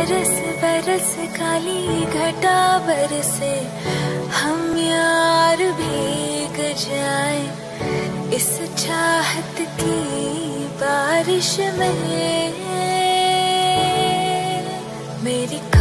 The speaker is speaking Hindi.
बरस बरस काली घटा बरसे, हम यार भीग जाए इस चाहत की बारिश में। मेरी